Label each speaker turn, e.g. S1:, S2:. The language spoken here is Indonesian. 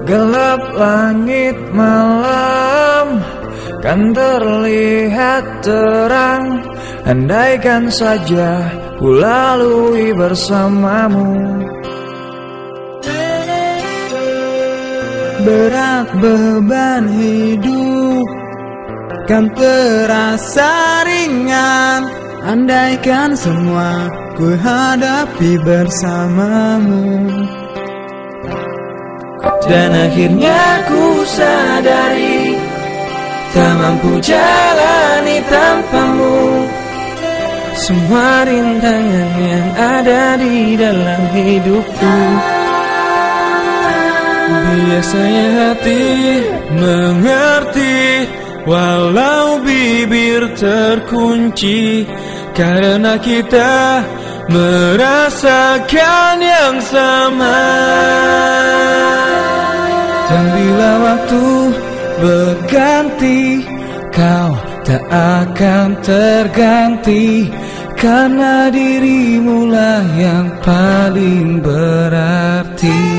S1: Gelap langit malam kan terlihat terang, andaikan saja ku lalui bersamamu.
S2: Berat beban hidup kan terasa ringan, andaikan semua ku hadapi bersamamu.
S1: Dan akhirnya ku sadari tak mampu jalani tanpamu semua rintangan yang ada di dalam hidupku.
S2: Biasanya hati mengerti walau bibir terkunci, karena kita merasakan yang sama.
S1: Dan bila waktu berganti, kau tak akan terganti, karena dirimulah yang paling berarti.